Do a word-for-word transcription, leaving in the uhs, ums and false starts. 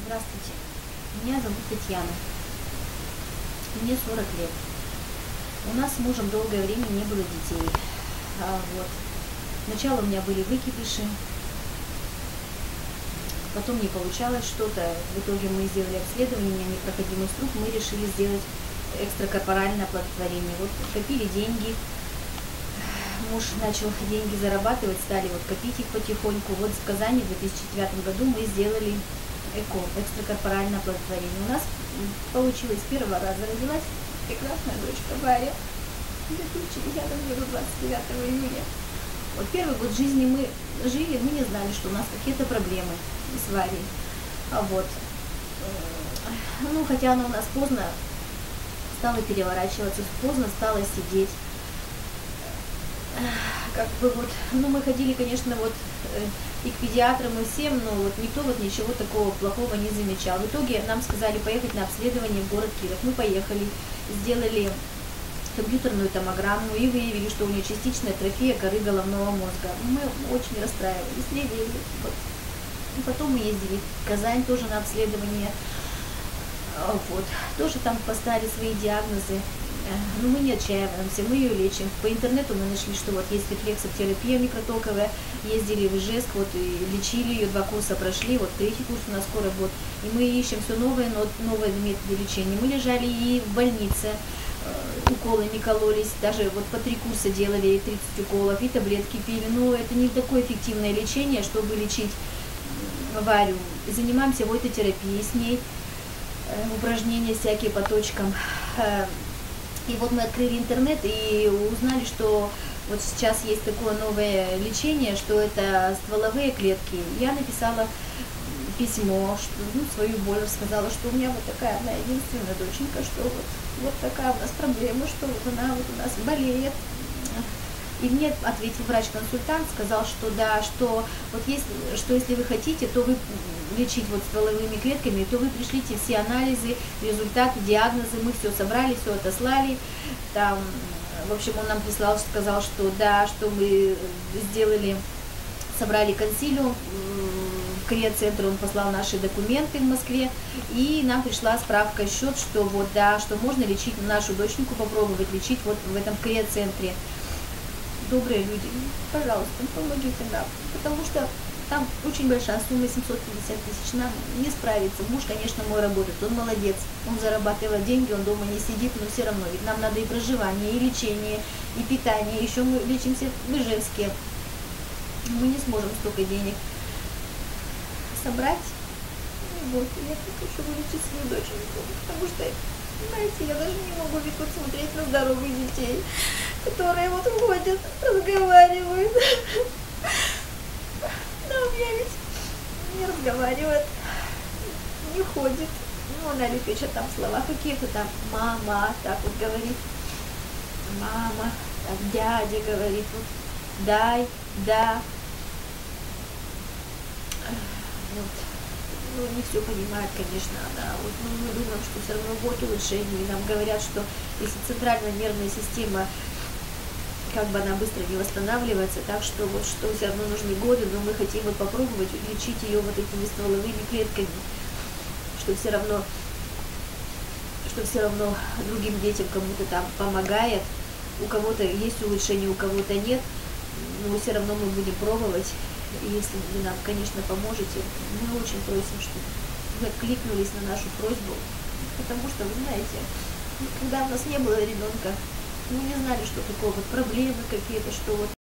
Здравствуйте, меня зовут Татьяна, мне сорок лет. У нас с мужем долгое время не было детей. А, вот. Сначала у меня были выкидыши, потом не получалось что-то. В итоге мы сделали обследование, у меня непроходимый струк, мы решили сделать экстракорпоральное оплодотворение. Вот копили деньги, муж начал деньги зарабатывать, стали вот копить их потихоньку. Вот в Казани в две тысячи девятом году мы сделали ЭКО, экстракорпоральное оплодотворение. У нас получилось с первого раза, родилась прекрасная дочка Варя в две тысячи десятом году, двадцать девятого июня. Вот первый год жизни мы жили, мы не знали, что у нас какие-то проблемы с Варей. А вот, ну, хотя она у нас поздно стала переворачиваться, поздно стала сидеть. Как бы вот, ну, мы ходили, конечно, вот и к педиатрам, и всем, но вот никто вот ничего такого плохого не замечал. В итоге нам сказали поехать на обследование в город Киров. Мы поехали, сделали компьютерную томограмму и выявили, что у нее частичная атрофия коры головного мозга. Мы очень расстраивались, не верили. Вот. И потом мы ездили в Казань тоже на обследование. Вот. Тоже там поставили свои диагнозы. Но мы не отчаиваемся, мы ее лечим. По интернету мы нашли, что вот есть рефлексотерапия микротоковая, ездили в Ижевск, вот и лечили ее, два курса прошли, вот третий курс у нас скоро будет. И мы ищем все новые, но новые методы лечения. Мы лежали и в больнице, уколы не кололись, даже вот по три курса делали, тридцать уколов, и таблетки пили. Но это не такое эффективное лечение, чтобы лечить Варю. Занимаемся войдотерапией с ней, упражнения всякие по точкам. И вот мы открыли интернет и узнали, что вот сейчас есть такое новое лечение, что это стволовые клетки. Я написала письмо, что, ну, свою боль, сказала, что у меня вот такая одна единственная доченька, что вот, вот такая у нас проблема, что вот она вот у нас болеет. И мне ответил врач-консультант, сказал, что да, что вот если, что если вы хотите, то вы лечить вот стволовыми клетками, то вы пришлите все анализы, результаты, диагнозы, мы все собрали, все отослали. Там, в общем, он нам прислал, сказал, что да, что мы сделали, собрали консилиум в криоцентре, он послал наши документы в Москве, и нам пришла справка, счет, что вот да, что можно лечить нашу доченьку, попробовать лечить вот в этом криоцентре. Добрые люди, пожалуйста, помогите нам, потому что там очень большая сумма, семьсот пятьдесят тысяч, нам не справится. Муж, конечно, мой работает, он молодец, он зарабатывает деньги, он дома не сидит, но все равно, ведь нам надо и проживание, и лечение, и питание, еще мы лечимся в Ижевске, мы не сможем столько денег собрать. И вот, я хочу вылечить свою доченьку, потому что, знаете, я даже не могу ведь вот смотреть на здоровых детей, которые вот ходят, разговаривают. Да, у меня ведь не разговаривает, не ходит. Ну, она лепечет там слова какие-то там. Мама, так вот говорит. Мама, так дядя говорит. Вот, дай, да. Вот. Ну, не все понимает, конечно, она. Вот, ну, мы думаем, что все равно год улучшений. Нам говорят, что если центральная нервная система, как бы она быстро не восстанавливается, так что вот что все равно нужны годы, но мы хотим вот попробовать лечить ее вот этими стволовыми клетками, что все равно, что все равно другим детям кому-то там помогает, у кого-то есть улучшение, у кого-то нет, но все равно мы будем пробовать, и если вы нам, конечно, поможете, мы очень просим, чтобы вы откликнулись на нашу просьбу, потому что, вы знаете, когда у нас не было ребенка, мы не знали, что такое вот проблемы какие-то, что вот